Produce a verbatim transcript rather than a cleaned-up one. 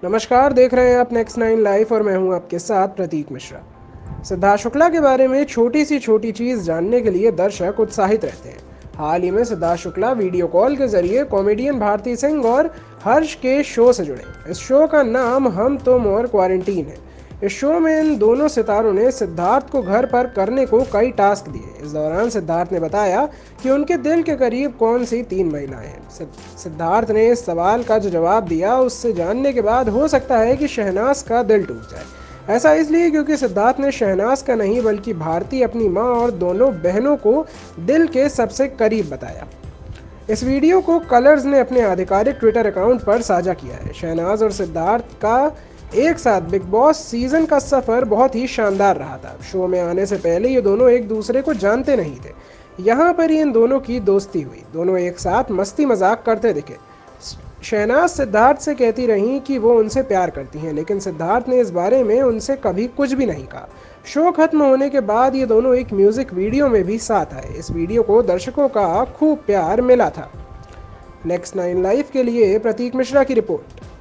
नमस्कार, देख रहे हैं आप नेक्स्ट नाइन लाइव और मैं हूं आपके साथ प्रतीक मिश्रा। सिद्धार्थ शुक्ला के बारे में छोटी सी छोटी चीज़ जानने के लिए दर्शक उत्साहित रहते हैं। हाल ही में सिद्धार्थ शुक्ला वीडियो कॉल के जरिए कॉमेडियन भारती सिंह और हर्ष के शो से जुड़े। इस शो का नाम हम तुम और क्वारंटीन है। इस शो में इन दोनों सितारों ने सिद्धार्थ को घर पर करने को कई टास्क दिए। इस दौरान सिद्धार्थ ने बताया कि उनके दिल के करीब कौन सी तीन महिलाएं हैं। सिद्धार्थ ने इस सवाल का जो जवाब दिया उससे जानने के बाद हो सकता है कि शहनाज का दिल टूट जाए। ऐसा इसलिए क्योंकि सिद्धार्थ ने शहनाज का नहीं बल्कि भारती, अपनी मां और दोनों बहनों को दिल के सबसे करीब बताया। इस वीडियो को कलर्स ने अपने आधिकारिक ट्विटर अकाउंट पर साझा किया है। शहनाज और सिद्धार्थ का एक साथ बिग बॉस सीजन का सफर बहुत ही शानदार रहा था। शो में आने से पहले ये दोनों एक दूसरे को जानते नहीं थे। यहाँ पर ही इन दोनों की दोस्ती हुई। दोनों एक साथ मस्ती मजाक करते दिखे। शहनाज सिद्धार्थ से कहती रही कि वो उनसे प्यार करती हैं, लेकिन सिद्धार्थ ने इस बारे में उनसे कभी कुछ भी नहीं कहा। शो खत्म होने के बाद ये दोनों एक म्यूजिक वीडियो में भी साथ आए। इस वीडियो को दर्शकों का खूब प्यार मिला था। नेक्स्ट नाइन लाइव के लिए प्रतीक मिश्रा की रिपोर्ट।